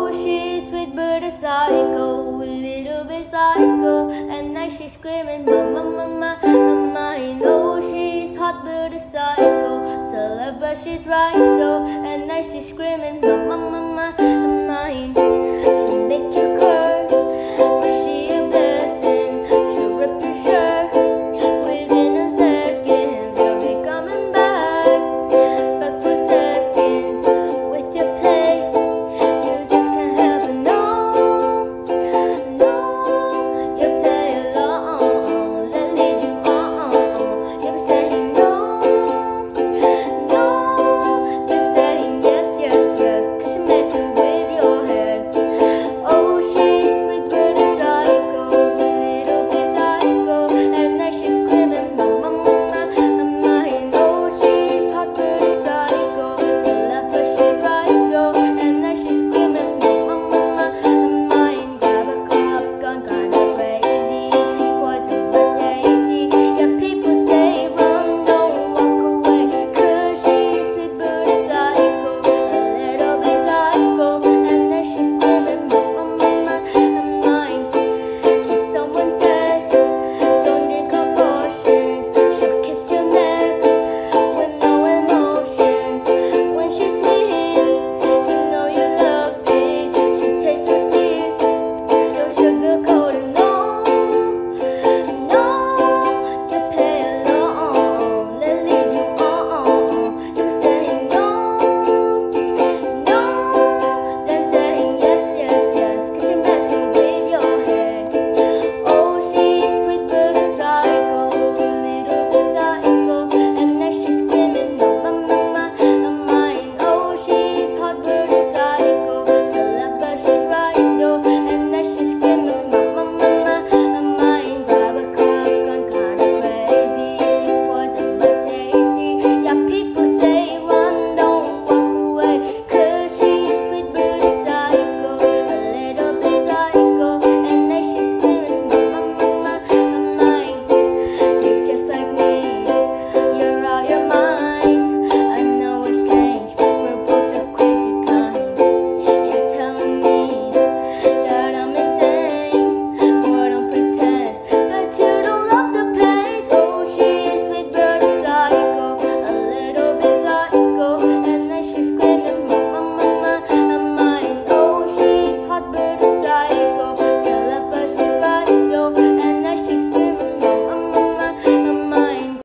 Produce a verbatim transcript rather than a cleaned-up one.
know she's sweet but a psycho, a little bit psycho. At night she's screaming, mama, mama, mama. I know she's hot but a psycho, celeb but she's right though. At night she's screaming, mama, mama.